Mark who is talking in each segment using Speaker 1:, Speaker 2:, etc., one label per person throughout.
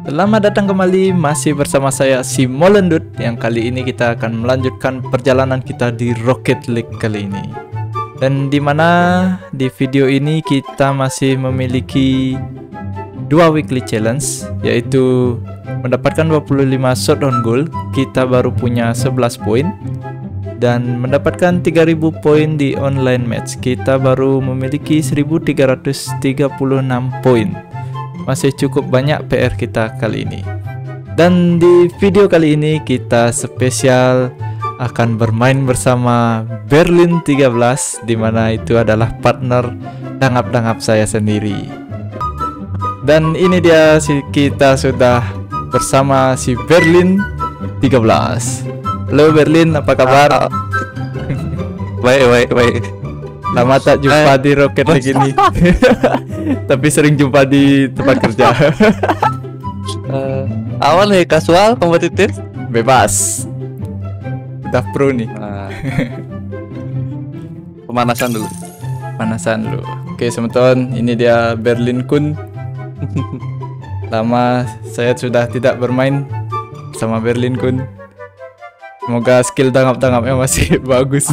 Speaker 1: Selamat datang kembali, masih bersama saya si Molendut. Yang kali ini kita akan melanjutkan perjalanan kita di Rocket League kali ini. Dan dimana di video ini kita masih memiliki dua weekly challenge, yaitu mendapatkan 25 shot on goal. Kita baru punya 11 poin. Dan mendapatkan 3000 poin di online match. Kita baru memiliki 1336 poin. Masih cukup banyak PR kita kali ini. Dan di video kali ini kita spesial akan bermain bersama Berlin 13, dimana itu adalah partner dangap-dangap saya sendiri. Dan ini dia, kita sudah bersama si Berlin 13. Halo Berlin, apa kabar?
Speaker 2: Baik.
Speaker 1: Lama tak jumpa di Rocket League ini. Tapi sering jumpa di tempat kerja.
Speaker 2: Awal nih kasual, kompetitif,
Speaker 1: Bebas. Udah pro nih.
Speaker 2: Pemanasan dulu.
Speaker 1: Panasan lu. Oke teman-teman, ini dia Berlin Kun. Lama saya sudah tidak bermain sama Berlin Kun. Semoga skill tangkap-tangkapnya masih bagus.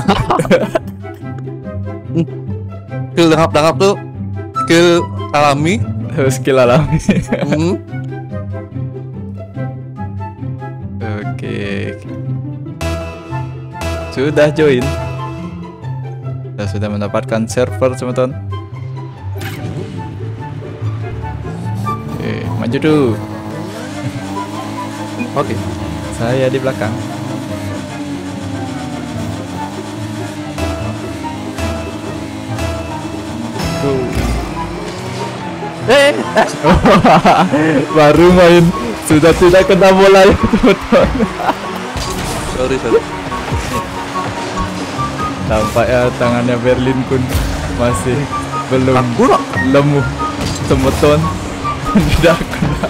Speaker 2: Skill dangap tuh skill alami.
Speaker 1: Skill alami. Oke. Sudah join. Sudah mendapatkan server teman-teman. Oke, maju tuh.
Speaker 2: Oke.
Speaker 1: Saya di belakang. Baru main sudah tidak kena bola ya teman-teman.
Speaker 2: Sorry.
Speaker 1: Tampaknya tangannya Berlin Kun masih belum
Speaker 2: Aku loh.
Speaker 1: lemu teman-teman. Tidak kena.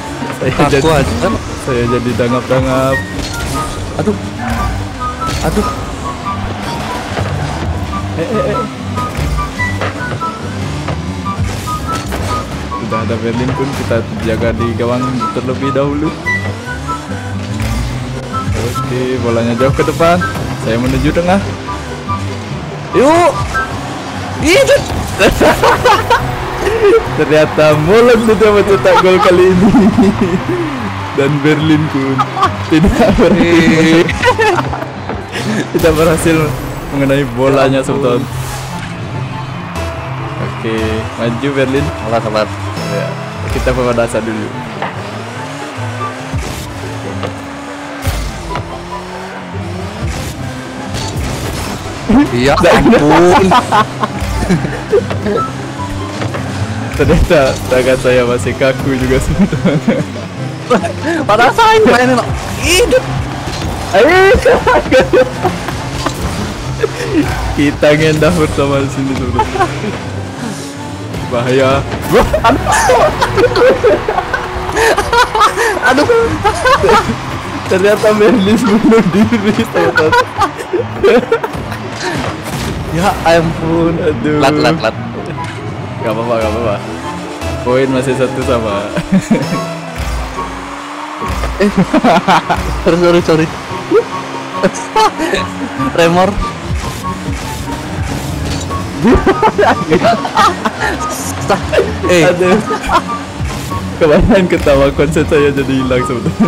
Speaker 1: Saya jadi dangap-dangap.
Speaker 2: Aduh.
Speaker 1: Sudah ada Berlin Kun, kita jaga di gawang terlebih dahulu. Oke, bolanya jauh ke depan. Saya menuju tengah.
Speaker 2: Yuk. Itu.
Speaker 1: Ternyata Molen sudah mencetak gol kali ini. Dan Berlin Kun tidak berhasil mengenai bolanya teman-teman. Oke, maju Berlin.
Speaker 2: Sabar.
Speaker 1: Ya, kita pemanasan dulu.
Speaker 2: Iya, ampun.
Speaker 1: Ternyata tangan saya masih kaku juga teman-teman.
Speaker 2: Padahal saya mainin hidup.
Speaker 1: Kita ngendah bersama di sini teman-teman. Bahaya.
Speaker 2: Aduh.
Speaker 1: Ternyata Berlin bunuh diri teman-teman.
Speaker 2: Ya ampun.
Speaker 1: Aduh.
Speaker 2: Lat.
Speaker 1: Gak apa-apa. Poin masih satu sama.
Speaker 2: Sorry. Remor.
Speaker 1: Aduh. Kebanyakan ketawa, konsen saya jadi hilang sebetulnya.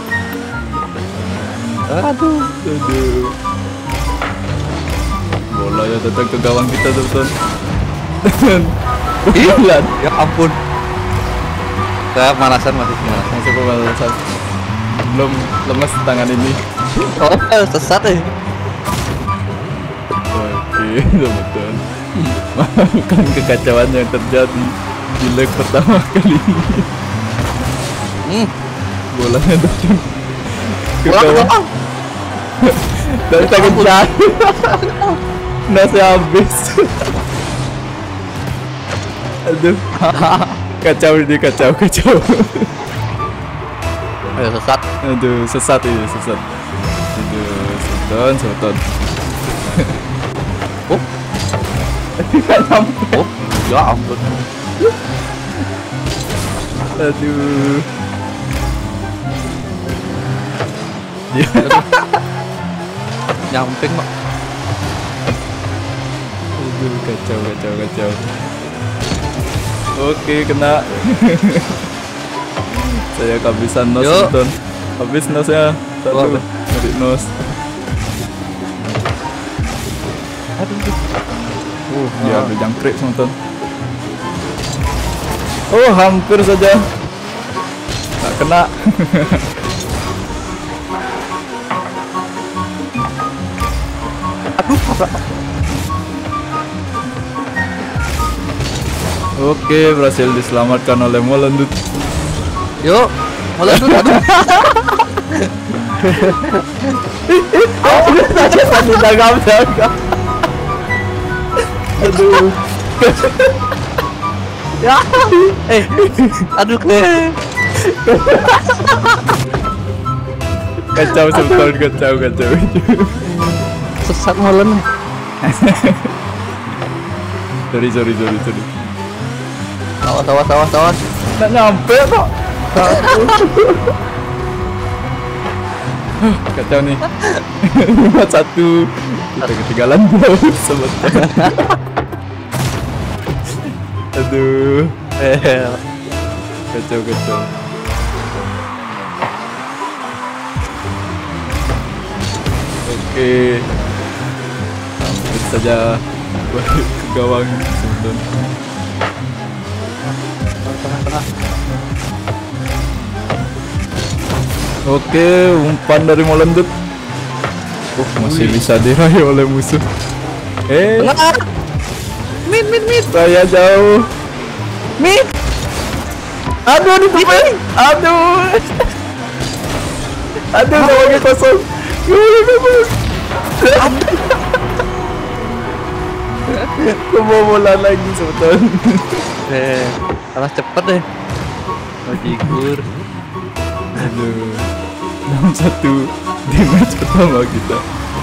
Speaker 2: Aduh.
Speaker 1: Bola ya datang ke gawang kita teman-teman.
Speaker 2: Hilang. Ya ampun. Saya pemanasan masih.
Speaker 1: Masih pemanasan. Belum lemes tangan ini.
Speaker 2: Oh, sesat ya.
Speaker 1: Oke, teman-teman. Maafkan kekacauan yang terjadi di leg pertama kali ini. Bolanya datang ke gawang. Dari tangan jatuh. Nasi habis. Aduh. Kacau.
Speaker 2: Ayo sesat.
Speaker 1: Aduh, sesat. Aduh, seton.
Speaker 2: Oh, ya ampun.
Speaker 1: Aduh.
Speaker 2: Nyamping mak.
Speaker 1: Aduh, kacau. Oke, kena. Saya kehabisan nos,
Speaker 2: Yuk.
Speaker 1: teman. Habis nosnya.
Speaker 2: Wah.
Speaker 1: Satu. Dari nos. Dia ambil jangkrik, teman. Oh, hampir saja. Tak kena.
Speaker 2: Aduh, apa?
Speaker 1: Oke, berhasil diselamatkan oleh Molendut.
Speaker 2: Yuk, mulai dulu. Aduh.
Speaker 1: Satu dagang. Aduh.
Speaker 2: Ya. Aduh
Speaker 1: Kacau sebetulnya, kacau.
Speaker 2: Sesat molen.
Speaker 1: Sorry.
Speaker 2: Awas.
Speaker 1: Nggak nyampe kok. Kacau nih. 5-1. Kita ketinggalan jauh sebetulnya. Aduh. Kacau. Oke. Hampir saja balik ke gawang sebetulnya.
Speaker 2: Tengah.
Speaker 1: Oke, umpan dari Molendut. Masih bisa diraih oleh musuh.
Speaker 2: Tengah. Min.
Speaker 1: Saya jauh.
Speaker 2: Min.
Speaker 1: Aduh, ditepel. Aduh, gawangnya kosong. Kebom bola lagi sebetulnya.
Speaker 2: Kalah cepet deh. Bajigur.
Speaker 1: Aduh, 6-1 di match pertama kita.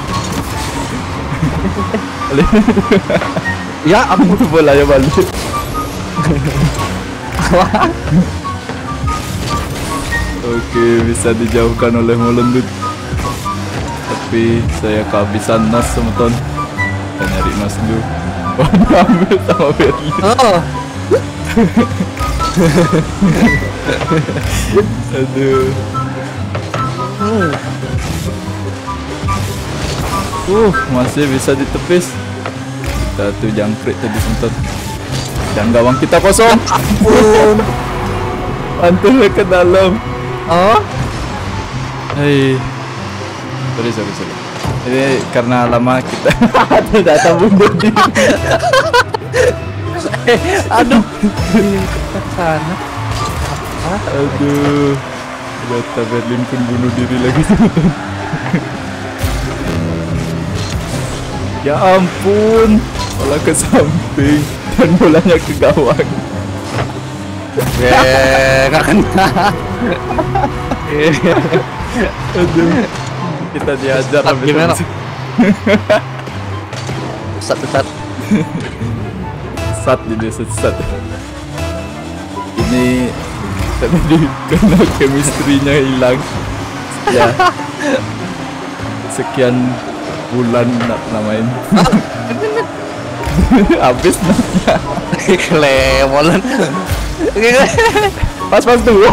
Speaker 2: Ya,
Speaker 1: Ampun, bolanya balik. Oke, bisa dijauhkan oleh Molendut. Tapi saya kehabisan nas, teman-teman. Kita nyari nas dulu. Oh, ambil sama Berlin.
Speaker 2: Oh.
Speaker 1: Aduh. Masih bisa ditepis. Kita tuh jangkrik tadi sempat. Dan gawang kita kosong. Ampun. Mantul ke dalam.
Speaker 2: Oh.
Speaker 1: Hei. Sorry. Ini karena lama kita tidak tabung diri.
Speaker 2: Aduh. Ke sana.
Speaker 1: Aduh. Ternyata Berlin pun bunuh diri lagi. Ya ampun. Bola ke samping dan bolanya ke gawang.
Speaker 2: Gak kena.
Speaker 1: Aduh. Kita diajar
Speaker 2: Sesat
Speaker 1: habis
Speaker 2: gimana?
Speaker 1: itu.
Speaker 2: Sesat.
Speaker 1: Sesat jadi sesat. Ini tadi karena chemistry-nya hilang. Ya. Sekian bulan nak namain. Habis nasnya.
Speaker 2: Kelemolan.
Speaker 1: Pas tuh.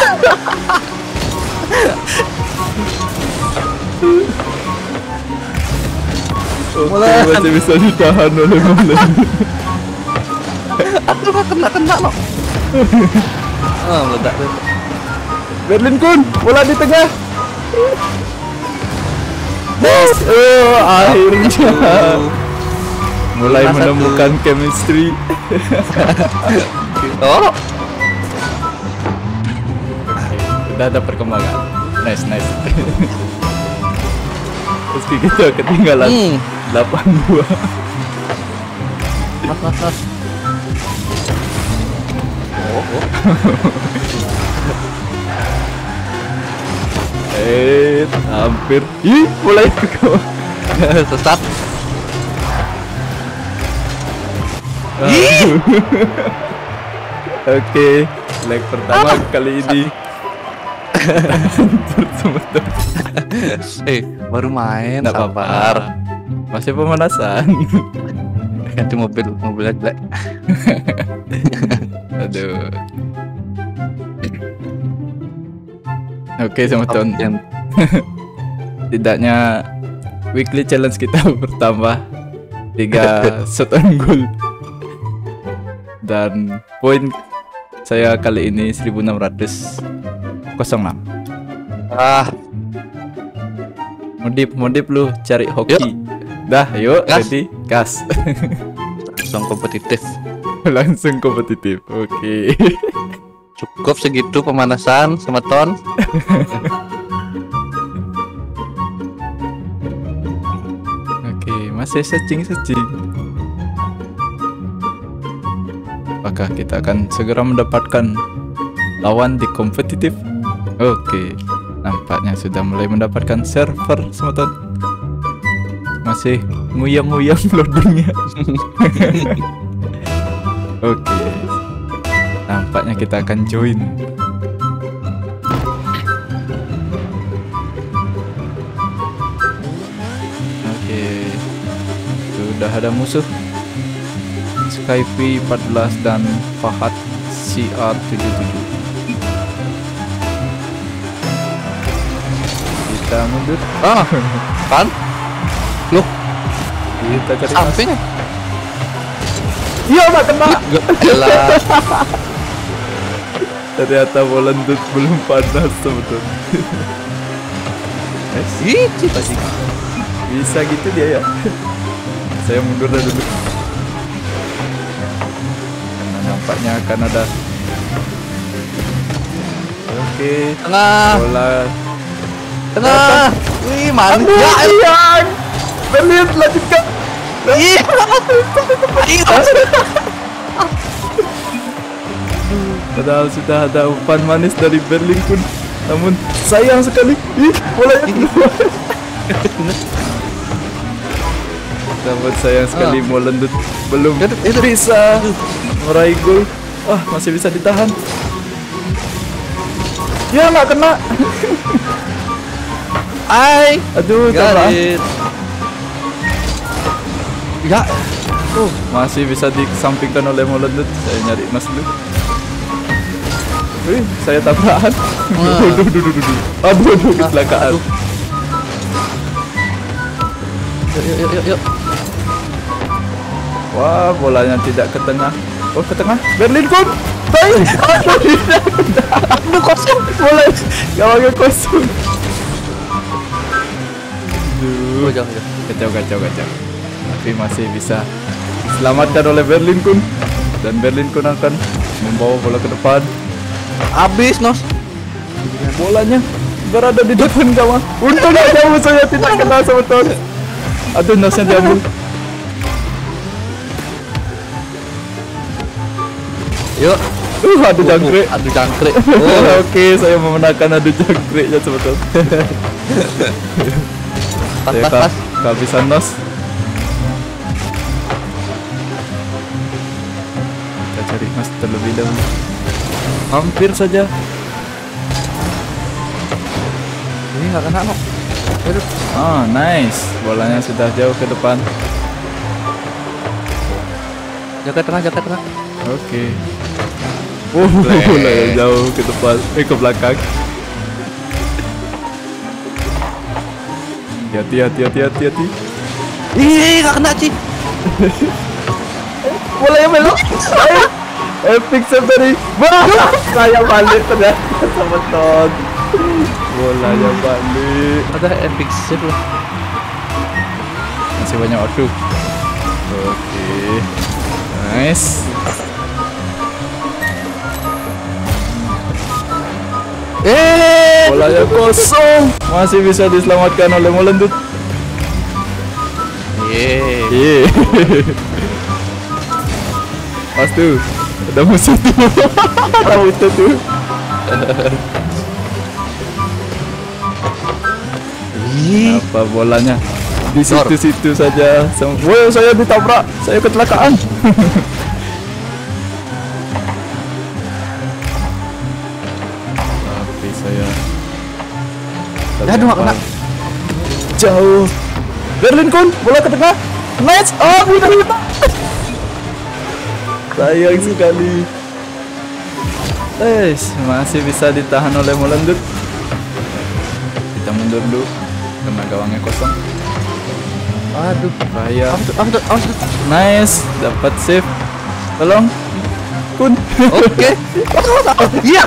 Speaker 1: Oke, masih bisa ditahan oleh Molen.
Speaker 2: Aduh, gak kena no. Meledak tuh.
Speaker 1: Berlin Kun, bola di tengah. Yes, akhirnya mulai
Speaker 2: 5-1.
Speaker 1: menemukan chemistry.
Speaker 2: Oh.
Speaker 1: Udah ada perkembangan. Nice. Meski kita ketinggalan 8-2.
Speaker 2: Mas. Oh.
Speaker 1: Hampir. Ih, mulai ke gawang.
Speaker 2: Sesat.
Speaker 1: Aduh. Oke, leg pertama kali ini Sebentar.
Speaker 2: Baru main.
Speaker 1: Nggak apa-apa.
Speaker 2: Sabar.
Speaker 1: Masih pemanasan.
Speaker 2: Ganti mobil aja.
Speaker 1: Aduh. Oke, teman-teman.
Speaker 2: Yang
Speaker 1: Tidaknya weekly challenge kita bertambah 3 shot on goal. Dan poin saya kali ini 1606. Modif lu cari hoki. Dah, yuk,
Speaker 2: Gas.
Speaker 1: ready, gas.
Speaker 2: langsung kompetitif.
Speaker 1: Langsung kompetitif. Oke.
Speaker 2: Cukup segitu pemanasan sama ton.
Speaker 1: Oke, masih searching. Apakah kita akan segera mendapatkan lawan di kompetitif? Oke, nampaknya sudah mulai mendapatkan server semeton. Masih nguyang-nguyang loadingnya. Oke, nampaknya kita akan join. Oke, sudah ada musuh. Skype 14 dan Fahad CR77. Kita mundur.
Speaker 2: Kan? Loh,
Speaker 1: Kita cari
Speaker 2: samping.
Speaker 1: Iya, nggak kena.
Speaker 2: Elah.
Speaker 1: Ternyata Volendut belum panas teman-teman.
Speaker 2: Ih, pasti.
Speaker 1: Bisa gitu dia ya. Saya mundur dah dulu. Karena nampaknya akan ada. Oke,
Speaker 2: Tengah,
Speaker 1: bola.
Speaker 2: tengah. Wih, mantap.
Speaker 1: Ya, iya. Berlin lanjutkan.
Speaker 2: Ih.
Speaker 1: Padahal sudah ada umpan manis dari Berlin pun, namun sayang sekali. Ih, bolanya keluar. Namun sayang sekali Molendut belum bisa meraih gol. Wah, masih bisa ditahan. Ya, nggak kena. Aduh,
Speaker 2: Got
Speaker 1: coba.
Speaker 2: it. Ya,
Speaker 1: Masih bisa disampingkan oleh Molendut. Saya nyari Mas dulu. Wih, saya tabrakan. Aduh, kecelakaan.
Speaker 2: yuk.
Speaker 1: Wah, bolanya tidak ke tengah. Oh, ke tengah. Berlin pun. Aduh, kosong. Bola gawangnya kosong. Aduh,
Speaker 2: Jangan.
Speaker 1: kacau. Tapi masih bisa diselamatkan oleh Berlin Kun. Dan Berlin Kun akan membawa bola ke depan.
Speaker 2: Habis, Nos.
Speaker 1: Bolanya berada di depan gawang. Untungnya jauh, saya tidak kena sama Ton. Aduh, Nosnya diambil.
Speaker 2: Yuk.
Speaker 1: Adu jangkrik.
Speaker 2: Adu jangkrik.
Speaker 1: Oke, saya memenangkan adu jangkriknya sebetulnya. Saya
Speaker 2: Pas.
Speaker 1: kehabisan Nos. Kita cari Mas terlebih dahulu. Hampir saja.
Speaker 2: Ini nggak kena, no.
Speaker 1: Oh, nice. Bolanya sudah jauh ke depan.
Speaker 2: Jaga tengah.
Speaker 1: Oke. Bolanya jauh ke depan. Ke belakang. Hati-hati.
Speaker 2: Ih, nggak kena, Ci.
Speaker 1: Bolanya belok. Epic save dari saya balik ternyata sama Ton. Bolanya balik.
Speaker 2: Ada epic save lah.
Speaker 1: Masih banyak waktu. Oke. Nice. Bolanya kosong. Masih bisa diselamatkan oleh Molendut.
Speaker 2: Yeay.
Speaker 1: Pas tuh. Ada musuh tuh. Ada musuh tuh. Apa bolanya di situ-situ saja. Woi, saya ditabrak. Saya kecelakaan. Tapi saya
Speaker 2: Aduh, nggak kena.
Speaker 1: jauh. Berlin Kun, bola ke tengah. Nice. Oh, kita. Sayang sekali. Masih bisa ditahan oleh Molendut. Kita mundur dulu karena gawangnya kosong.
Speaker 2: Aduh,
Speaker 1: Bahaya.
Speaker 2: awas.
Speaker 1: Nice, dapat save. Tolong, Kun.
Speaker 2: Oke. Iya.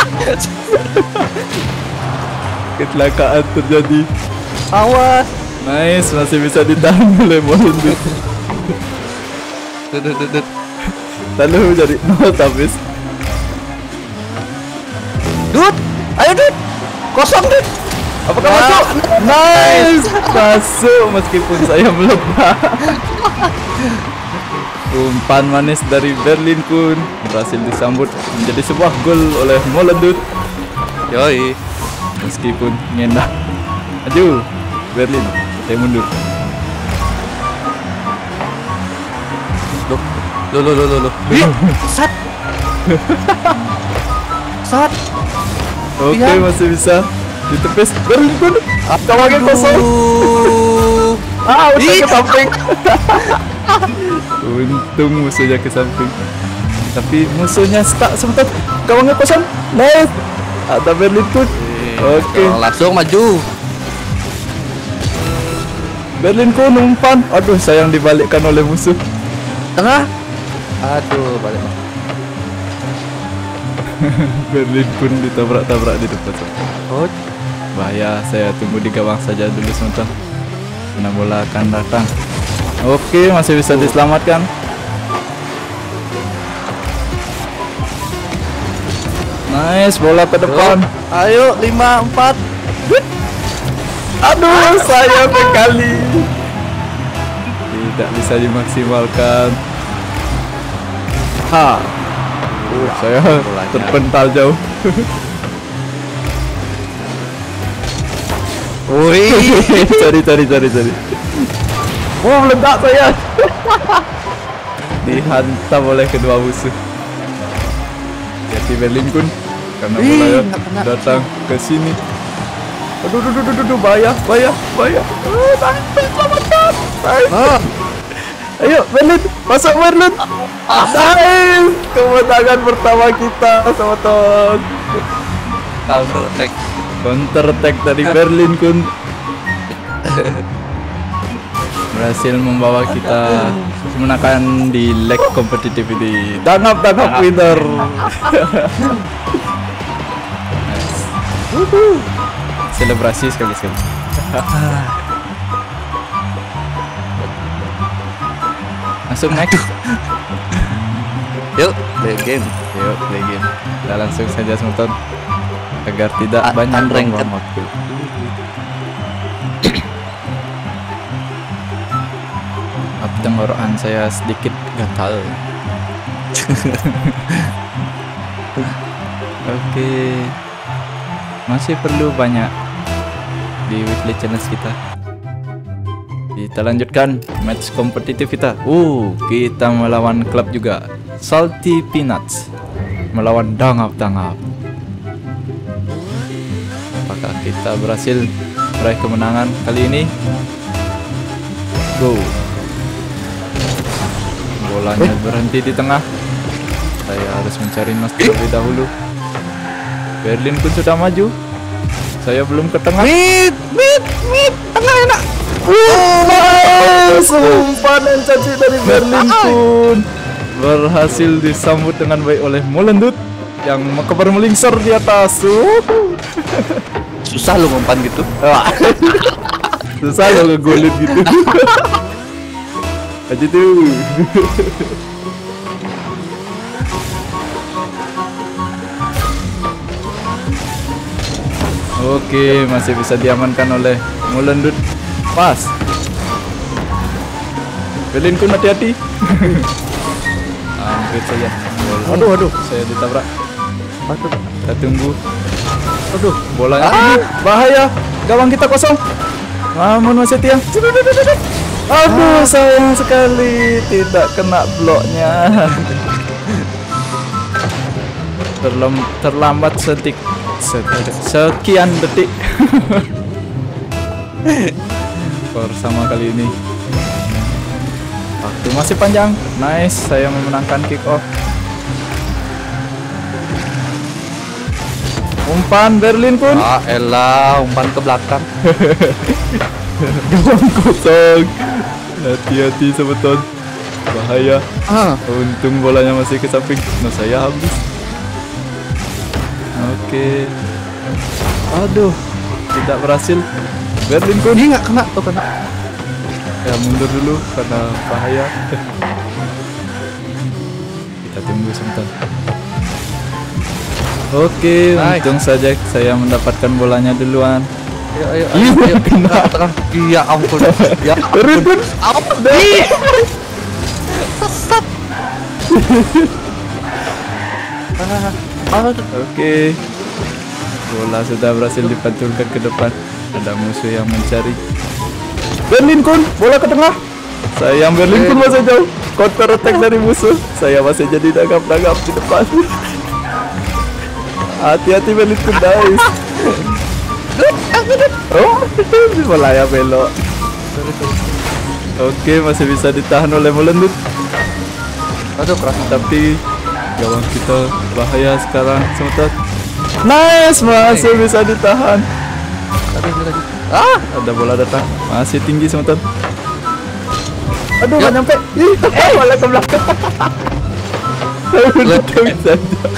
Speaker 1: Kecelakaan terjadi.
Speaker 2: Awas.
Speaker 1: Nice, masih bisa ditahan oleh Molendut.
Speaker 2: Dudut.
Speaker 1: Lalu jadi nol habis.
Speaker 2: Dut, ayo Dut. Kosong Dut.
Speaker 1: Apakah masuk? Nice, masuk meskipun saya melebar. Umpan manis dari Berlin Kun berhasil disambut menjadi sebuah gol oleh Molendut.
Speaker 2: Yoi.
Speaker 1: Meskipun ngendah. Maju, Berlin. Saya mundur.
Speaker 2: Loh. Sat. Sat.
Speaker 1: Oke,
Speaker 2: Iya.
Speaker 1: masih bisa ditepis. Berlin Kun. Kawannya kosong. Udah ke samping. Untung musuhnya ke samping. Tapi musuhnya stuck sebentar. Gawangnya kosong. Nice. Ada Berlin Kun. Oke.
Speaker 2: Langsung maju.
Speaker 1: Berlin Kun umpan. Aduh, sayang dibalikkan oleh musuh.
Speaker 2: Tengah. Aduh, balik.
Speaker 1: Berlin Kun ditabrak-tabrak di depan.
Speaker 2: Oh,
Speaker 1: Bahaya, saya tunggu di gawang saja dulu sebentar. Karena bola akan datang. Oke, masih bisa diselamatkan. Nice, bola ke depan.
Speaker 2: ayo 5-4.
Speaker 1: Aduh, sayang sekali. Tidak bisa dimaksimalkan. Saya
Speaker 2: bolanya.
Speaker 1: terpental jauh.
Speaker 2: Wih.
Speaker 1: Cari. Oh, meledak saya. Dihantam oleh kedua musuh. Jadi Berlin Kun karena
Speaker 2: Ih,
Speaker 1: bola
Speaker 2: nggak kena.
Speaker 1: datang ke sini. Aduh, bahaya. Selamatkan.
Speaker 2: Oh,
Speaker 1: Ayo, Berlin, masuk Berlin. Nice, kemenangan pertama kita, teman-teman. Counter attack dari Berlin Kun berhasil membawa kita menangkan di leg competitivity. Tangkap winner. Nice. Selebrasi sekali. Langsung next.
Speaker 2: yuk, play game.
Speaker 1: Yuk, play game. Kita langsung saja Smulton agar tidak
Speaker 2: A-
Speaker 1: banyak
Speaker 2: unranked.
Speaker 1: buang waktu. Tenggorokan saya sedikit gatal. Oke. Masih perlu banyak di weekly challenge kita. Kita lanjutkan match kompetitif kita. Kita melawan klub juga. Salty Peanuts melawan Dangap. Apakah kita berhasil meraih kemenangan kali ini? Go. Bolanya berhenti di tengah. Saya harus mencari Nos terlebih dahulu. Berlin pun sudah maju. Saya belum ke tengah.
Speaker 2: Mid, tengah enak.
Speaker 1: Umpan caci dari Berlin pun berhasil disambut dengan baik oleh Molendut yang kebar melingsar di atas.
Speaker 2: Susah lu ngumpan gitu.
Speaker 1: Susah lo ngegolin gitu. Aja tuh. Oke, masih bisa diamankan oleh Molendut. Pas. Berlin Kun hati-hati. Hampir saja. Aduh, saya ditabrak. Kita tunggu. Aduh, bolanya ini bahaya. Gawang kita kosong. Namun masih tiang. Aduh, sayang sekali tidak kena bloknya. Terlambat sekian detik. Skor sama kali ini. Waktu masih panjang. Nice, saya memenangkan kick off. Umpan Berlin pun.
Speaker 2: Ah, elah, umpan ke belakang.
Speaker 1: Gawang kosong. Hati-hati sebetul. Bahaya. Untung bolanya masih ke samping. Nah, saya habis. Oke. Aduh, tidak berhasil. Berlin pun.
Speaker 2: Ini nggak kena tuh, kena.
Speaker 1: Ya, mundur dulu karena bahaya. Kita tunggu sebentar. Oke,
Speaker 2: Nice.
Speaker 1: untung saja saya mendapatkan bolanya duluan.
Speaker 2: Ayo, ayo, kena tengah. Iya ampun. Ya
Speaker 1: Berlin
Speaker 2: ampun. Sesat.
Speaker 1: Oke. Bola sudah berhasil dipantulkan ke depan. Ada musuh yang mencari. Berlin Kun, bola ke tengah. Sayang Berlin Kun masih jauh. Counter attack dari musuh. Saya masih jadi dagap-dagap di depan. Hati-hati Berlin Kun, guys. Oh, bola ya belok. Oke, masih bisa ditahan oleh Molendut.
Speaker 2: Aduh, keras.
Speaker 1: Tapi gawang kita bahaya sekarang. Sebentar. Nice, masih bisa ditahan.
Speaker 2: Lagi.
Speaker 1: Ada bola datang, masih tinggi sebentar. Aduh, nggak nyampe. Bola ke belakang. Untung saja.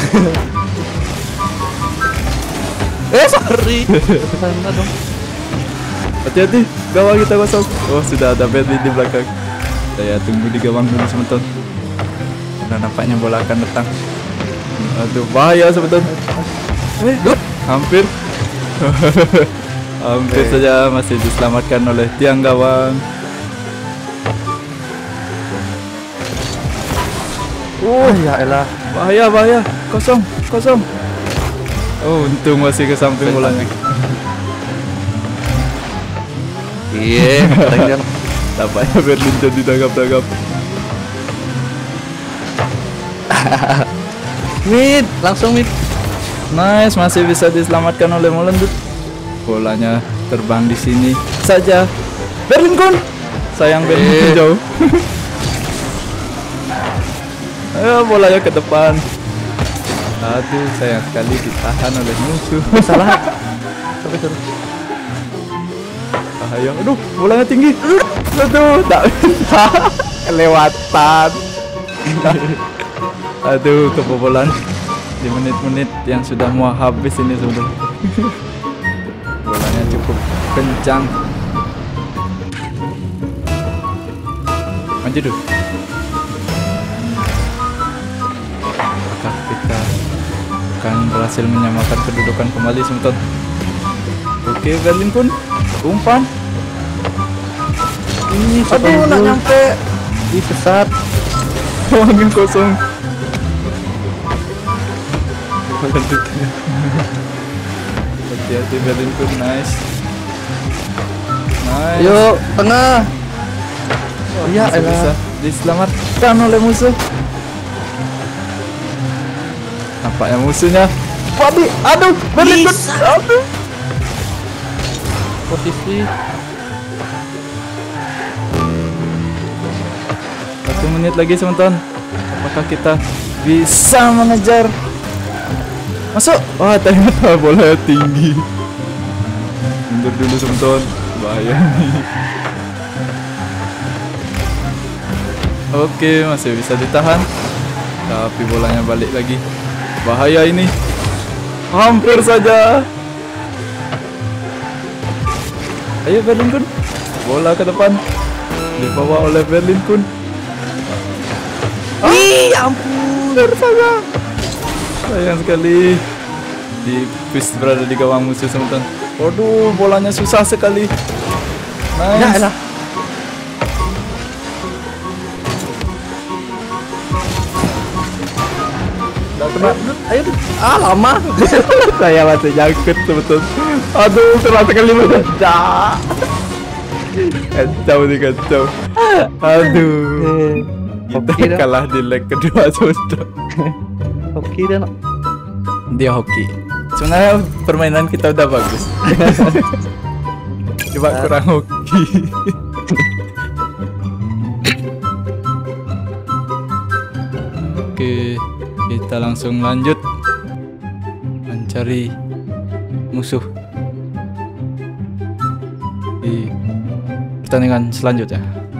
Speaker 2: Sorry. Sana dong.
Speaker 1: Hati-hati, gawang kita kosong. Oh, sudah ada Berlin di belakang. Saya tunggu di gawang dulu sebentar. Karena nampaknya bola akan datang. Aduh, bahaya sebentar. Hampir. Hampir saja, masih diselamatkan oleh tiang gawang.
Speaker 2: Ya elah.
Speaker 1: Bahaya. Kosong. Oh, untung masih ke samping bolanya.
Speaker 2: Iya, keren.
Speaker 1: Tampaknya Berlin jadi dagap-dagap.
Speaker 2: Mid, langsung mid.
Speaker 1: Nice, masih bisa diselamatkan oleh Molendut. Bolanya terbang di sini saja. Berlin Kun. Sayang Berlin Kun jauh. Ayo, bolanya ke depan. Aduh, sayang sekali ditahan oleh musuh.
Speaker 2: Salah. Tapi terus.
Speaker 1: Bahaya. Aduh, bolanya tinggi. Aduh, tak bisa. Kelewatan. Aduh, kebobolan di menit-menit yang sudah mau habis ini sebenarnya. Bolanya cukup kencang. Maju dulu. Apakah kita akan berhasil menyamakan kedudukan kembali sebentar? Oke, Berlin pun umpan.
Speaker 2: Ini
Speaker 1: Aduh, nggak nyampe.
Speaker 2: Ih, sesat.
Speaker 1: Angin kosong. Hati-hati Berlin pun, nice.
Speaker 2: Yuk, tengah.
Speaker 1: Iya, bisa diselamatkan oleh musuh. Nampaknya musuhnya. Waduh, aduh, Berlin pun. Aduh.
Speaker 2: Posisi.
Speaker 1: 1 menit lagi sebentar. Apakah kita bisa mengejar? Masuk. Wah, ternyata bola tinggi. Mundur dulu sebentar. Bahaya nih. Oke, masih bisa ditahan. Tapi bolanya balik lagi. Bahaya ini. Hampir saja. Ayo Berlin Kun. Bola ke depan. Dibawa oleh Berlin Kun.
Speaker 2: Ih, ampun.
Speaker 1: Bersama. Sayang sekali. Pis berada di gawang musuh sebentar. Waduh, bolanya susah sekali. Nice.
Speaker 2: Ya elah. Ayo, lama.
Speaker 1: Saya masih nyangkut betul. Aduh, keras sekali mendadak. Kacau nih, kacau. Aduh. Kita kalah di leg kedua sudah.
Speaker 2: Hoki dan
Speaker 1: Dia hoki. Sebenarnya permainan kita udah bagus. Coba kurang hoki. Oke, kita langsung lanjut mencari musuh di pertandingan selanjutnya.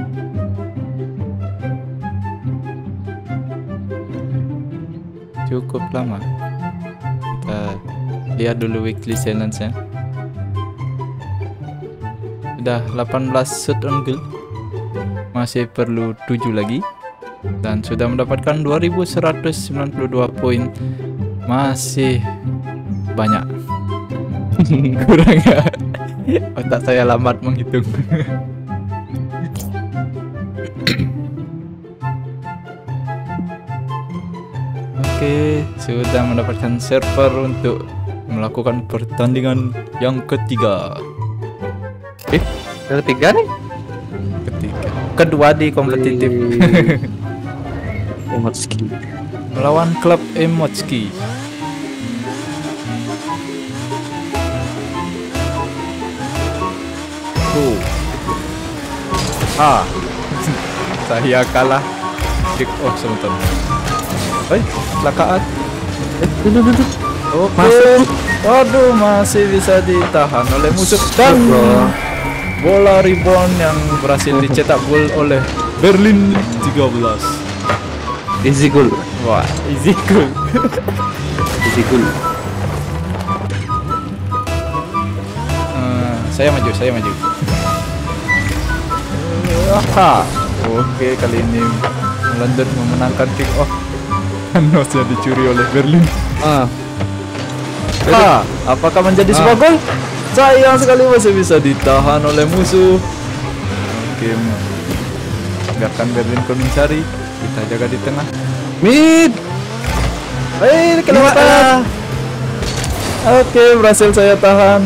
Speaker 1: Cukup lama. Kita lihat dulu weekly challenge-nya. Sudah 18 shot on goal. Masih perlu 7 lagi. Dan sudah mendapatkan 2192 poin. Masih banyak. Kurang ya. Otak saya lambat menghitung. Oke, sudah mendapatkan server untuk melakukan pertandingan yang ketiga.
Speaker 2: Ketiga nih?
Speaker 1: Kedua di kompetitif.
Speaker 2: Emotski.
Speaker 1: Melawan klub Emotski. Saya kalah. Kick off sebentar. Kecelakaan. Oke. Waduh, masih bisa ditahan oleh musuh. Dan bola rebound yang berhasil dicetak gol oleh Berlin 13.
Speaker 2: Easy goal.
Speaker 1: Wah, easy goal.
Speaker 2: Easy goal.
Speaker 1: Saya maju. Oke, kali ini London memenangkan kick off. Hanosnya dicuri oleh Berlin. Apakah menjadi sebuah gol? Sayang sekali masih bisa ditahan oleh musuh. Oke, biarkan Berlin mencari. Kita jaga di tengah. Mid. Kelewatan. Oke, berhasil saya tahan.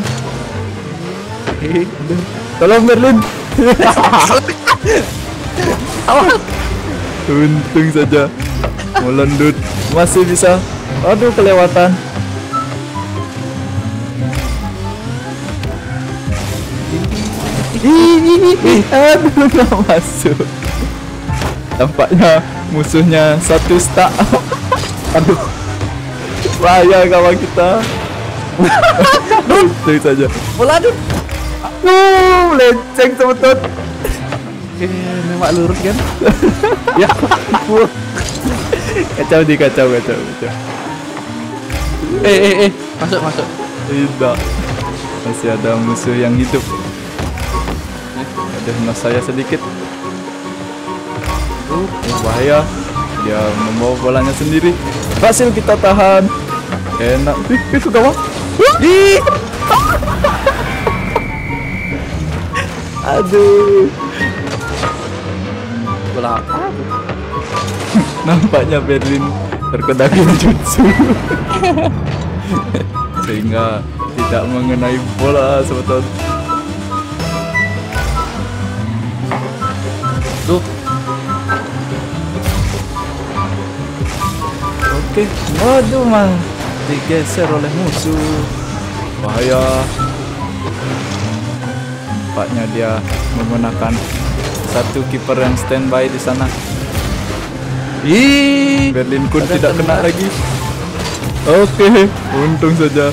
Speaker 1: Tolong Berlin. Untung saja Melendut masih bisa. Aduh, kelewatan. Aduh, nggak masuk. Tampaknya musuhnya satu stack. Aduh, bahaya kawan kita. Untung saja. Bola aduh. Lenceng sebetulnya. Nembak lurus kan? Ya. Kacau.
Speaker 2: Masuk.
Speaker 1: Tidak. Masih ada musuh yang hidup. Ada mas saya sedikit. Bahaya. Dia membawa bolanya sendiri. Berhasil kita tahan. Enak. Ke gawang. Aduh.
Speaker 2: Bola apa?
Speaker 1: Nampaknya Berlin terkena jutsu sehingga tidak mengenai bola sebetulnya. Tuh. Oke, waduh mah digeser oleh musuh. Bahaya. Nampaknya dia menggunakan satu kiper yang standby di sana. Berlin pun tidak kena lagi. Oke, untung saja.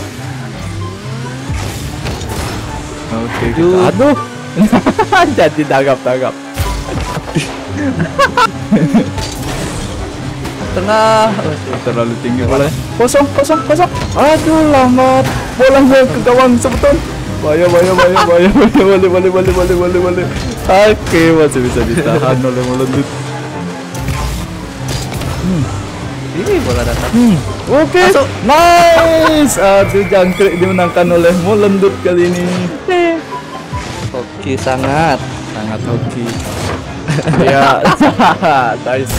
Speaker 1: Oke, kita aduh. Jadi tanggap. Tengah. Terlalu tinggi bola. Kosong. Aduh, lambat. Bolanya ke gawang sebetulnya. Bahaya. Boleh. Oke, masih bisa ditahan oleh Melendut.
Speaker 2: Ini bola datang.
Speaker 1: Oke. Nice. Aduh, jangkrik dimenangkan oleh Melendut kali ini.
Speaker 2: Oke, sangat
Speaker 1: hoki. Ya. Nice.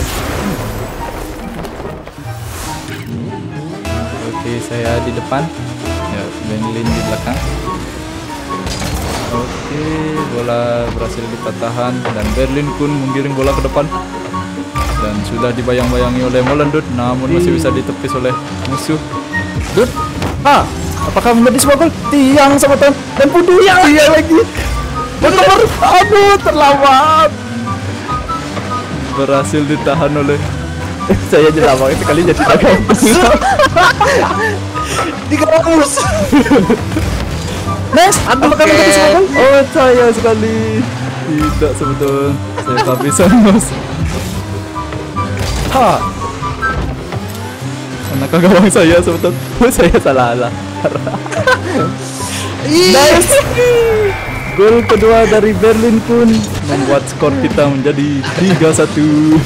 Speaker 1: Oke, saya di depan. Ya, Berlin di belakang. Oke, bola berhasil kita tahan dan Berlin pun menggiring bola ke depan dan sudah dibayang-bayangi oleh Melendut, namun masih bisa ditepis oleh musuh. Apakah menjadi sebuah gol? Tiang sama Ton dan Pudu yang lagi. Benar. Aduh, terlambat. Berhasil ditahan oleh saya jelawang itu kali jadi dagang.
Speaker 2: Digabus.
Speaker 1: Nes, apakah menjadi sebuah gol?
Speaker 2: Oke.
Speaker 1: Oh, saya sekali. Tidak sebetulnya. Saya kehabisan, Mas. Ha. Manakah gawang saya sebetulnya? Saya salah. Nice. Gol kedua dari Berlin pun membuat skor kita menjadi 3-1.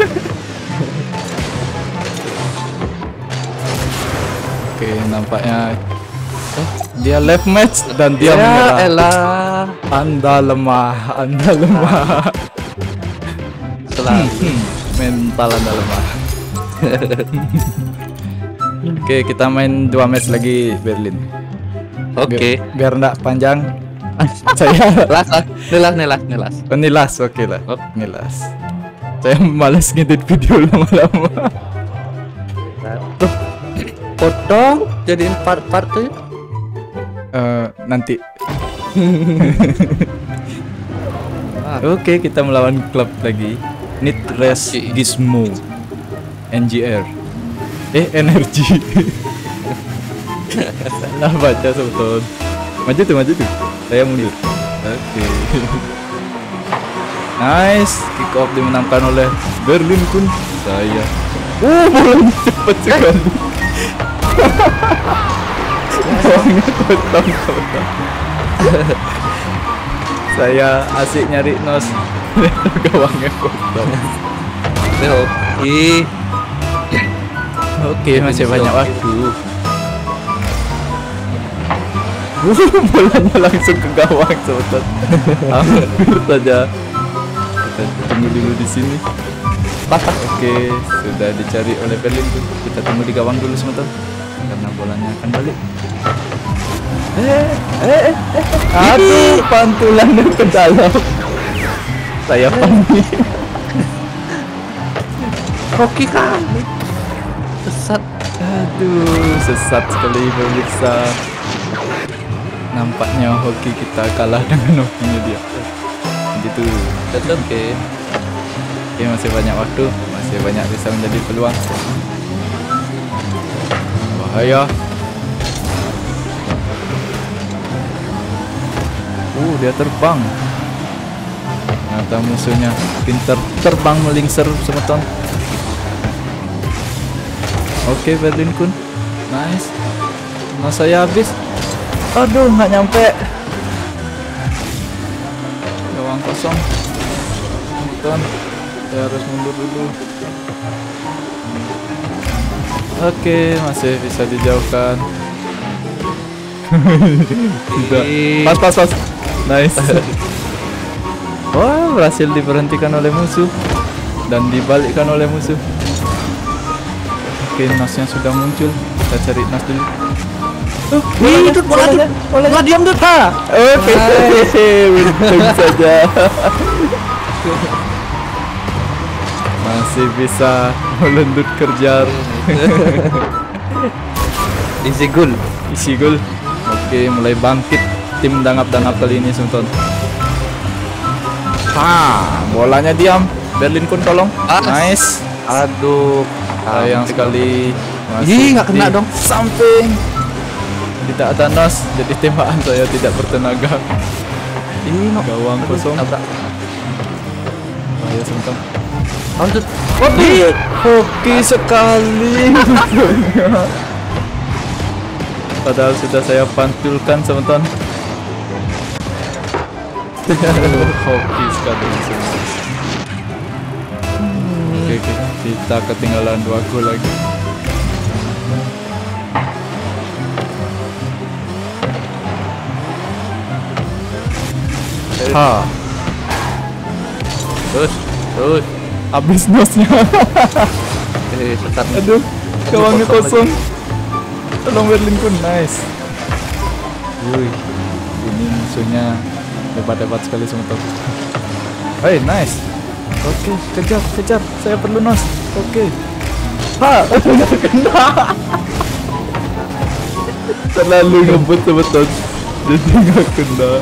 Speaker 1: Oke, nampaknya dia left match dan dia menyerah.
Speaker 2: Elah.
Speaker 1: Anda lemah.
Speaker 2: Selalu.
Speaker 1: Mental Anda lemah. Oke, kita main 2 match lagi Berlin.
Speaker 2: Oke.
Speaker 1: Biar enggak panjang. Saya
Speaker 2: Nilas.
Speaker 1: nilas, oke lah.
Speaker 2: Oke.
Speaker 1: Nilas. Saya malas ngedit video lama-lama.
Speaker 2: Tuh. Potong jadiin part-part tuh.
Speaker 1: Nanti. Oke, kita melawan klub lagi. Need Rest Gizmo. NGR. Energy. Salah baca sebetulnya. Maju tuh. Saya mundur. Oke. Nice. Kick off dimenangkan oleh Berlin pun. Saya. Bolanya cepat sekali. Gawangnya kosong. Saya asik nyari nos. Gawangnya kosong. Oke, masih banyak waktu. Bolanya langsung ke gawang sobat. Hampir saja. Kita tunggu dulu di sini. Oke, sudah dicari oleh Berlin tuh. Kita tunggu di gawang dulu sebentar karena bolanya akan balik. Aduh, pantulannya ke dalam. Saya panik.
Speaker 2: Hoki kali. Sesat.
Speaker 1: Aduh, sesat sekali pemirsa. Nampaknya hoki kita kalah dengan hokinya dia. Gitu.
Speaker 2: Oke.
Speaker 1: Oke, masih banyak waktu, masih banyak bisa menjadi peluang. Bahaya. Dia terbang. Ternyata musuhnya pinter terbang melingser semeton. Oke, Berlin kun. Nice. Nah, saya habis. Aduh, nggak nyampe. Gawang kosong. Nonton. Saya harus mundur dulu. Oke, masih bisa dijauhkan. Tidak. Pas. Nice. Wah, berhasil diberhentikan oleh musuh dan dibalikkan oleh musuh. Oke, nasnya sudah muncul. Kita cari nas dulu.
Speaker 2: Itu bola diam tuh.
Speaker 1: Oke, untung saja. Masih bisa melendut kerjar.
Speaker 2: Isi gol.
Speaker 1: Oke, mulai bangkit tim dangap-dangap kali ini Sunton. Bolanya diam. Berlin pun tolong. Nice.
Speaker 2: Aduh,
Speaker 1: sayang sekali.
Speaker 2: Ih, nggak kena dong.
Speaker 1: Samping. Tidak ada nos, jadi tembakan saya tidak bertenaga. Gawang kosong. Bahaya Sunton.
Speaker 2: Lanjut.
Speaker 1: Hoki sekali. Padahal sudah saya pantulkan Sunton. Hoki sekali. Oke, kita ketinggalan 2 gol lagi.
Speaker 2: Terus
Speaker 1: Habis nosnya.
Speaker 2: sesat.
Speaker 1: Aduh, gawangnya kosong. Tolong Berlin pun. Nice. Ini musuhnya hebat sekali Sunton. Hey, nice. Oke, kejar. Saya perlu nos. Oke. Kena. Terlalu ngebut teman-teman. Jadi nggak kena.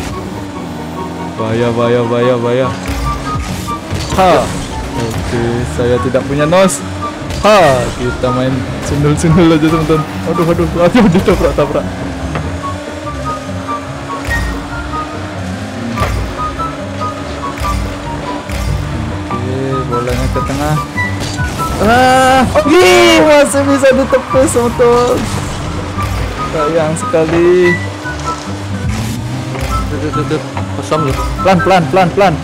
Speaker 1: Bahaya. Ha. Oke, saya tidak punya nos. Ha, kita main sundul-sundul aja teman-teman. Aduh, ditabrak. Bolanya ke tengah. Masih bisa ditepis teman-teman. Sayang sekali.
Speaker 2: Kosong loh.
Speaker 1: Pelan.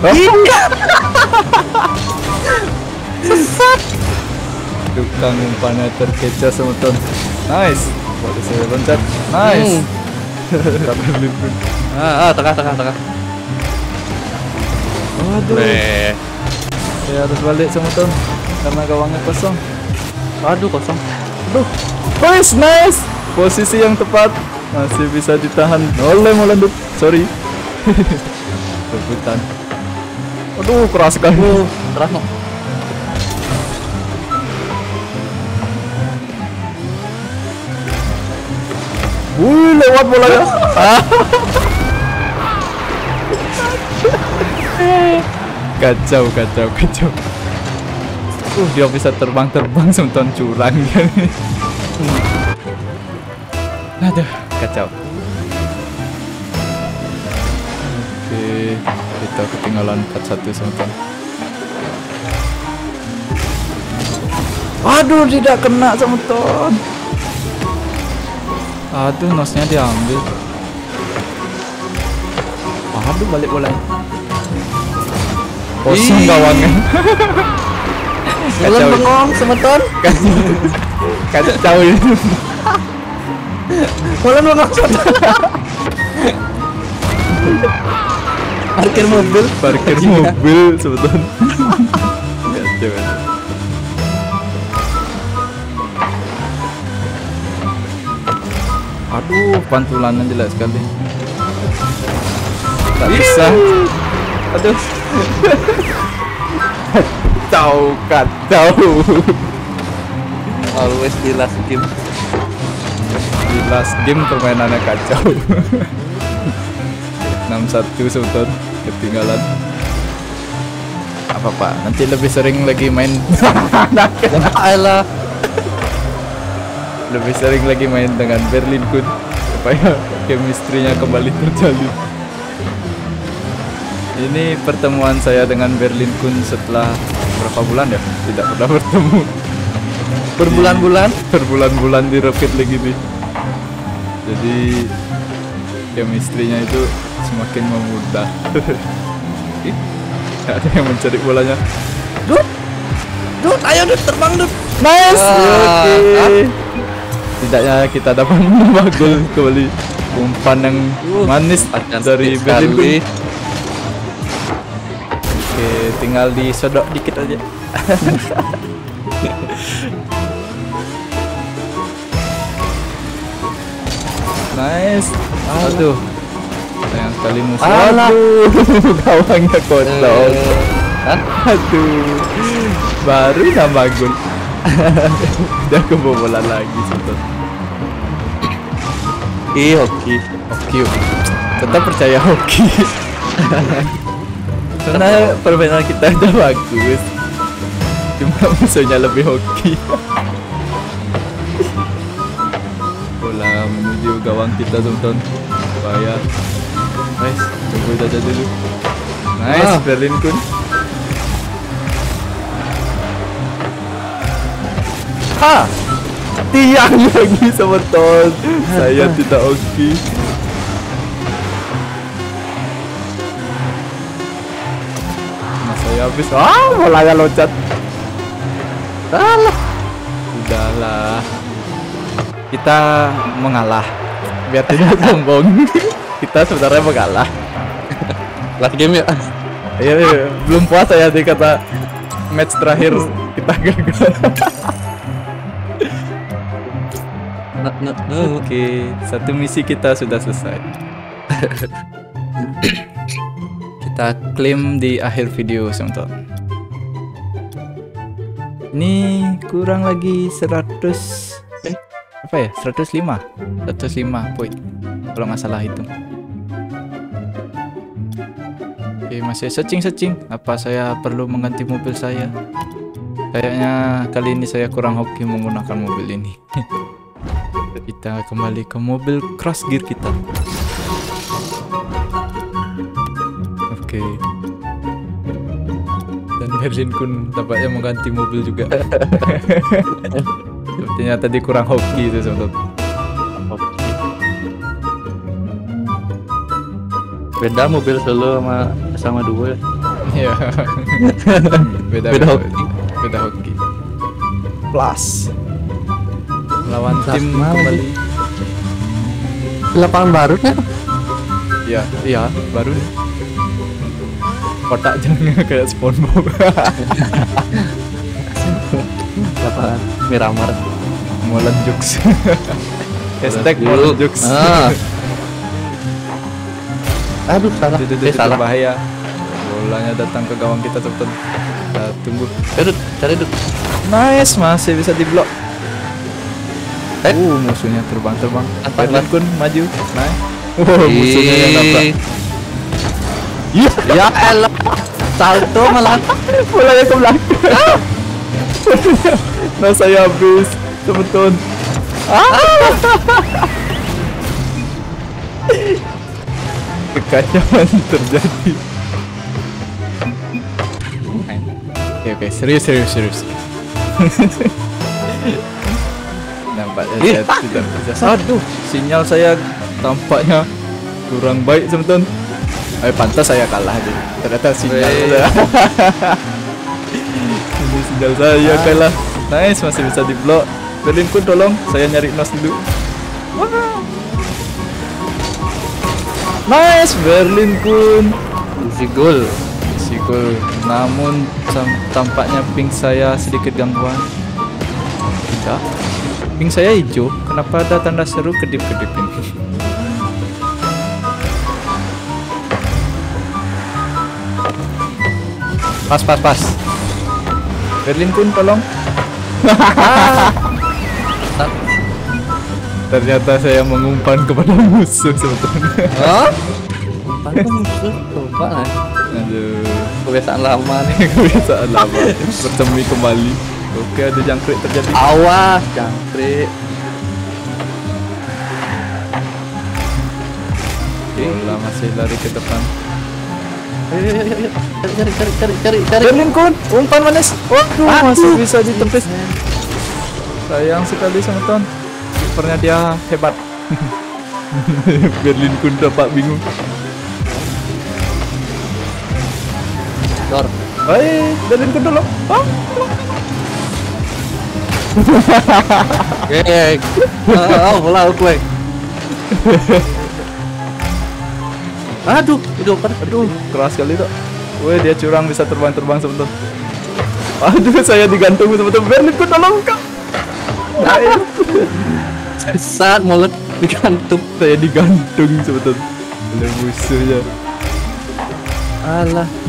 Speaker 2: Sesat.
Speaker 1: Tukang umpannya terkecoh teman-teman. Nice. Boleh saya loncat. Nice.
Speaker 2: Tengah.
Speaker 1: Waduh. Saya harus balik teman-teman karena gawangnya kosong.
Speaker 2: Aduh, kosong.
Speaker 1: Nice. Posisi yang tepat. Masih bisa ditahan oleh Molandut. Sorry. Rebutan. Aduh, keras sekali.
Speaker 2: Keras no.
Speaker 1: Lewat bolanya. Kacau. Dia bisa terbang teman curang kan. Aduh, kacau. Oke, kita ketinggalan 4-1 teman-teman. Aduh, tidak kena teman-teman. Aduh, nosnya diambil. Aduh, balik bolanya. Kosong gawangnya.
Speaker 2: Kacau. Bengong, semeton.
Speaker 1: Kacau ini.
Speaker 2: Mulan bengong. Parkir mobil
Speaker 1: sebetulnya. Kacau. Aduh, pantulannya jelas sekali. Tak bisa. Aduh. Kacau.
Speaker 2: Always di last game.
Speaker 1: Di last game permainannya kacau. 6-1 sebetulnya ketinggalan. Apa pak? Nanti lebih sering lagi main.
Speaker 2: Alah.
Speaker 1: Lebih sering lagi main dengan Berlin Kun supaya chemistry-nya kembali terjalin. Ini pertemuan saya dengan Berlin Kun setelah berapa bulan ya? Tidak pernah bertemu. Berbulan-bulan di Rocket League ini. Jadi chemistry-nya itu semakin memudah. Ada yang mencari bolanya.
Speaker 2: Dut, ayo Dut, terbang Dut.
Speaker 1: Nice. Oke. Tidaknya kita dapat menambah gol kembali. Umpan yang manis dari Berlin Kun. Oke, tinggal disodok dikit aja. Nice. Aduh. Sayang sekali musuh. Aduh, gawangnya kosong. Aduh. Baru nambah gol. Udah kebobolan lagi sebetulnya.
Speaker 2: Hoki.
Speaker 1: Tetap percaya hoki. Karena permainan kita udah bagus. Cuma musuhnya lebih hoki. Bola menuju gawang kita teman-teman. Bahaya. Nice, tunggu aja dulu. Nice, Berlin Kun. Tiang lagi teman-teman. Saya tidak hoki. Saya habis. Bolanya loncat. Udahlah. Kita mengalah. Biar tidak sombong. Kita sebenarnya mengalah.
Speaker 2: Last game ya.
Speaker 1: Iya. Belum puas saya dikata match terakhir kita gagal. Oke, satu misi kita sudah selesai. Kita klaim di akhir video teman-teman. Ini kurang lagi 100 Apa ya? 105 poin kalau nggak salah hitung. Oke, masih searching. Apa saya perlu mengganti mobil saya? Kayaknya kali ini saya kurang hoki menggunakan mobil ini. Kita kembali ke mobil Cross Gear kita. Oke. Dan Berlin Kun tampaknya mengganti mobil juga. Sepertinya tadi kurang hoki itu sobat.
Speaker 2: Beda mobil solo sama dua.
Speaker 1: Iya. Beda hoki. Plus. Lawan tim kembali.
Speaker 2: Lapangan baru kan?
Speaker 1: Iya, baru nih. Kotak jangan kayak SpongeBob.
Speaker 2: Lapangan Miramar.
Speaker 1: Molen Jokes. Hashtag Molen Jokes.
Speaker 2: Aduh, salah.
Speaker 1: Salah. Bahaya. Bolanya datang ke gawang kita, teman. Kita tunggu.
Speaker 2: Cari dud.
Speaker 1: Nice, masih bisa diblok. Musuhnya terbang. Berlin Kun maju. Nice. Musuhnya yang nabrak.
Speaker 2: Ya elah. Salto malah.
Speaker 1: Bolanya ke belakang. Nah, saya habis, teman-teman. Kekacauan terjadi. Oke, serius. Nampaknya saya tidak bisa. Aduh, sinyal saya tampaknya kurang baik, teman-teman. Pantas saya kalah deh. Ternyata sinyal ini sinyal saya kalah. Nice, masih bisa diblok. Berlin Kun tolong, saya nyari nos dulu. Nice, Berlin Kun.
Speaker 2: Isi gol. Namun tampaknya ping saya sedikit gangguan. Tidak. Ping saya hijau. Kenapa ada tanda seru kedip-kedip ini? Pas. Berlin Kun tolong. Ternyata saya mengumpan kepada musuh sebetulnya. Umpan ke musuh? Coba lah. Aduh, kebiasaan lama nih. Bertemu kembali. Oke, ada jangkrik terjadi. Awas, jangkrik.
Speaker 1: Bola masih lari ke depan.
Speaker 2: Ayo. Cari.
Speaker 1: Berlin Kun, umpan manis. Waduh, masih bisa ditepis. Sayang sekali, teman-teman. Kipernya dia hebat. Berlin Kun dapat bingung.
Speaker 2: Dor.
Speaker 1: Berlin Kun dulu.
Speaker 2: Bola gue. Aduh,
Speaker 1: Keras sekali tuh. Dia curang, bisa terbang sebentar. Aduh, saya digantung teman-teman. Berlin Kun tolong, Kak.
Speaker 2: Saat mulut digantung.
Speaker 1: Saya digantung sebentar. Oleh musuhnya.
Speaker 2: Alah.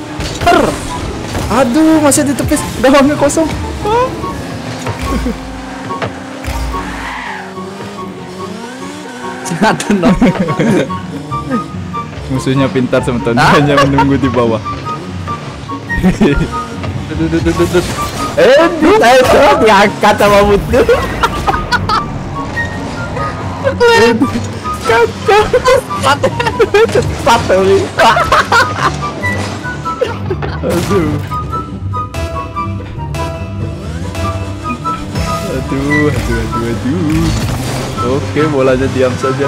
Speaker 1: Aduh, masih ditepis. Gawangnya kosong. Musuhnya pintar, teman-teman. Hanya menunggu di bawah. Diangkat sama musuh. Cepat kali. Aduh. Oke, bolanya diam saja.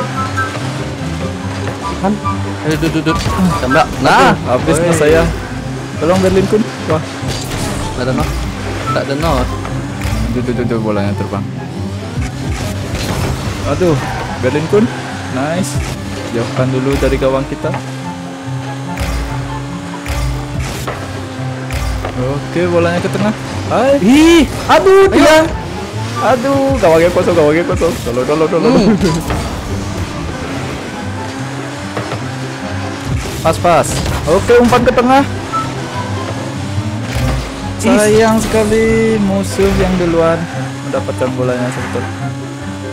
Speaker 2: Kan? Tembak. Nah,
Speaker 1: habis mas saya. Tolong Berlin Kun. Wah,
Speaker 2: tak ada no.
Speaker 1: Tuh, bolanya terbang. Aduh, Berlin Kun. Nice. Jauhkan dulu dari gawang kita. Oke, bolanya ke tengah. Aduh, dia. Aduh, gawangnya kosong. Tolong. Pas. Oke, umpan ke tengah. Sayang sekali, musuh yang duluan mendapatkan bolanya sebetulnya.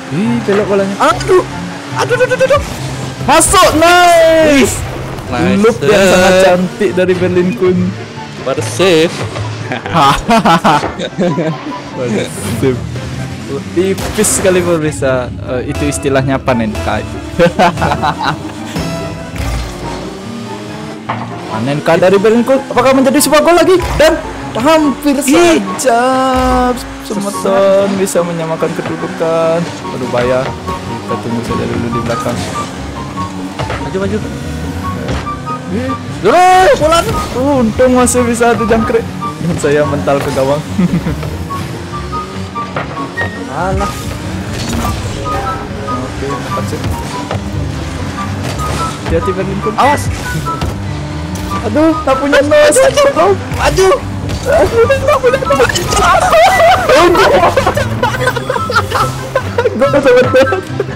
Speaker 1: Ih, belok bolanya.
Speaker 2: Aduh.
Speaker 1: Masuk, nice.
Speaker 2: Nice.
Speaker 1: Loop yang sangat cantik dari Berlin Kun.
Speaker 2: Baru save.
Speaker 1: Sip. Tipis sekali baru bisa. Itu istilahnya panen kai. Panen kai dari Berlin Kun. Apakah menjadi sebuah gol lagi? Dan hampir saja Semeton bisa menyamakan kedudukan. Aduh bahaya. Kita tunggu saja dulu di belakang.
Speaker 2: Maju.
Speaker 1: Bola. Untung masih bisa dijangkrik. Dan saya mental ke gawang.
Speaker 2: Alah.
Speaker 1: Oke, dapat sih. Hati-hati Berlin Kun.
Speaker 2: Awas.
Speaker 1: Aduh, tak punya nos.
Speaker 2: Maju.
Speaker 1: Tak punya nos. Gol Semeton.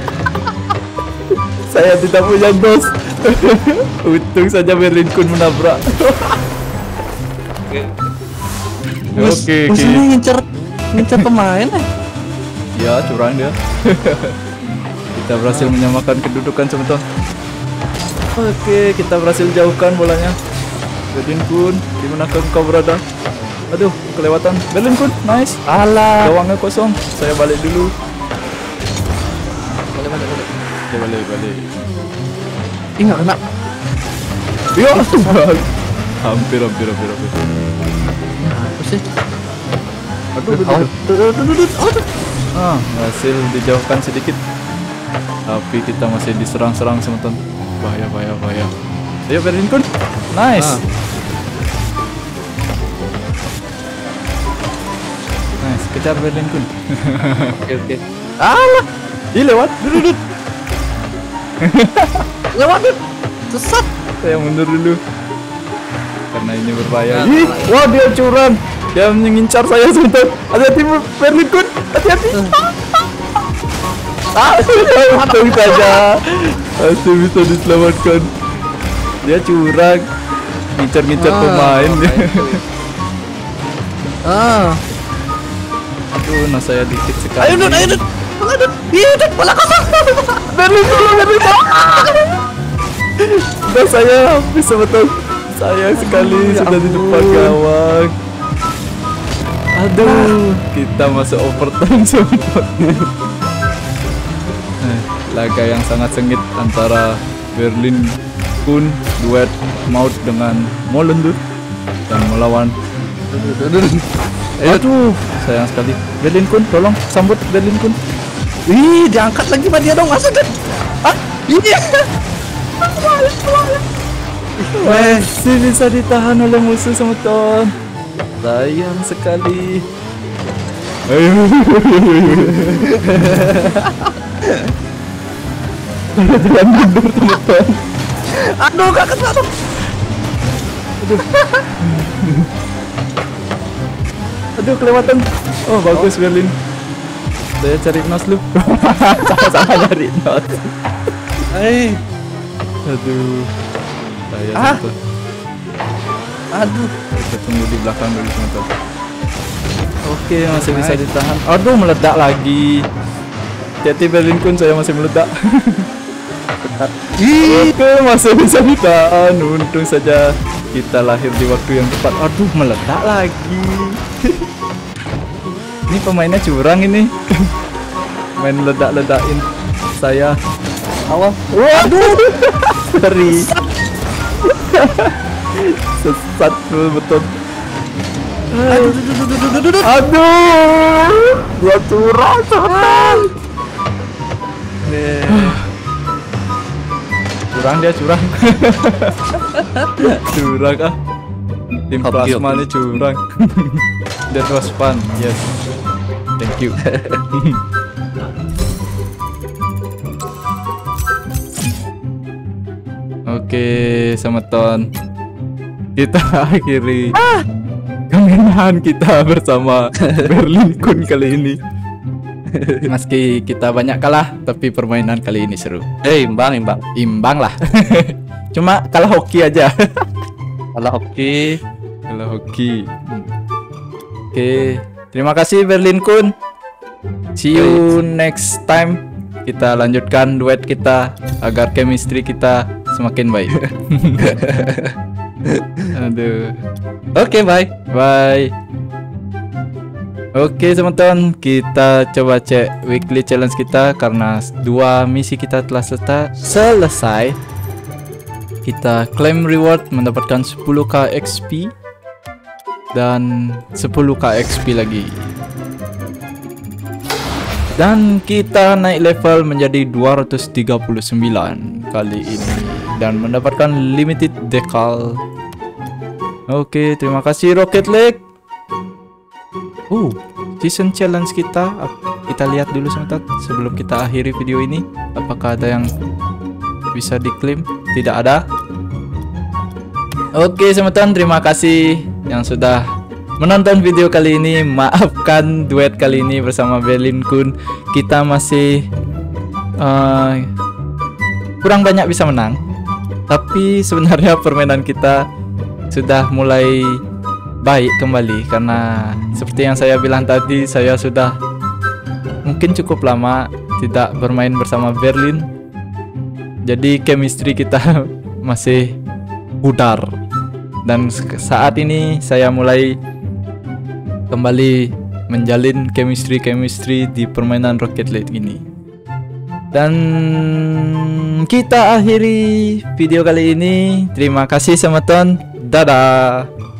Speaker 1: Saya tidak punya nos. Untung saja Berlin Kun menabrak. Oke.
Speaker 2: Ngincer pemain.
Speaker 1: Ya, curang dia. Kita berhasil menyamakan kedudukan Semeton. Oke, kita berhasil jauhkan bolanya. Berlin Kun, di manakah kau berada? Aduh, kelewatan. Berlin Kun, nice.
Speaker 2: Alah.
Speaker 1: Gawangnya kosong. Saya balik dulu.
Speaker 2: Balik.
Speaker 1: Ya, balik.
Speaker 2: Ih, nggak kena.
Speaker 1: Iya, hampir.
Speaker 2: Apa sih?
Speaker 1: Aduh. Berhasil dijauhkan sedikit. Tapi kita masih diserang-serang Semeton. Bahaya. Ayo Berlin Kun. Nice. Nice, kejar Berlin Kun.
Speaker 2: Oke.
Speaker 1: Alah. Ih, lewat.
Speaker 2: Lewat. Sesat.
Speaker 1: Saya mundur dulu. Karena ini berbahaya.
Speaker 2: Nah,
Speaker 1: Wah, dia curang. Dia mengincar saya Semeton. Hati-hati Berlin Kun. Hati-hati. Untung saja masih bisa diselamatkan. Dia curang, ngincar pemain. Aduh, nah saya dikit sekali.
Speaker 2: Ayo Dut. Bola kosong.
Speaker 1: Berlin. Udah saya bisa betul. Sayang sekali sudah di depan gawang. Aduh, kita masuk overtime Semeton. Laga yang sangat sengit antara Berlin Kun duet maut dengan Molenbeek dan melawan. Aduh, sayang sekali. Berlin Kun, tolong sambut Berlin Kun.
Speaker 2: Ih, diangkat lagi sama dia dong, masa Dut? Iya.
Speaker 1: Masih bisa ditahan oleh musuh Semeton. Sayang sekali. Jalan mundur Semeton.
Speaker 2: Aduh, gak kena dong.
Speaker 1: Aduh, kelewatan. Oh, bagus Berlin. Saya cari nos lu. Sama-sama cari nos. Aduh. Saya Semeton.
Speaker 2: Aduh.
Speaker 1: Kita tunggu di belakang dulu Semeton. Oke, masih bisa ditahan. Aduh, meledak lagi. Hati-hati Berlin Kun, saya masih meledak. Oke, masih bisa ditahan. Untung saja kita lahir di waktu yang tepat. Aduh, meledak lagi. Ini pemainnya curang ini. Main ledak-ledakin saya.
Speaker 2: Awas.
Speaker 1: Waduh. Sorry. Sesat betul. Aduh. Gua curang Semeton. Curang dia curang. Curang ah. Tim plasma ini curang. That was fun. Yes. Thank you. Oke, Semeton. Kita akhiri kemenangan kita bersama Berlin Kun kali ini. Meski kita banyak kalah, tapi permainan kali ini seru.
Speaker 2: Imbang.
Speaker 1: Imbang lah. Cuma kalah hoki aja.
Speaker 2: Kalah hoki.
Speaker 1: Oke, terima kasih Berlin Kun. See you next time. Kita lanjutkan duet kita agar chemistry kita semakin baik. Aduh.
Speaker 2: Oke, bye.
Speaker 1: Bye. Oke teman-teman, kita coba cek weekly challenge kita karena 2 misi kita telah selesai. Kita claim reward mendapatkan 10k XP dan 10k XP lagi. Dan kita naik level menjadi 239 kali ini dan mendapatkan limited decal. Oke, terima kasih Rocket League. Season challenge kita lihat dulu sebentar sebelum kita akhiri video ini. Apakah ada yang bisa diklaim? Tidak ada. Oke teman-teman, terima kasih yang sudah menonton video kali ini. Maafkan duet kali ini bersama Berlin Kun. Kita masih kurang banyak bisa menang, tapi sebenarnya permainan kita sudah mulai baik kembali karena seperti yang saya bilang tadi, saya sudah mungkin cukup lama tidak bermain bersama Berlin. Jadi chemistry kita masih pudar. Dan saat ini saya mulai kembali menjalin chemistry di permainan Rocket League ini. Dan kita akhiri video kali ini. Terima kasih teman-teman. Dadah.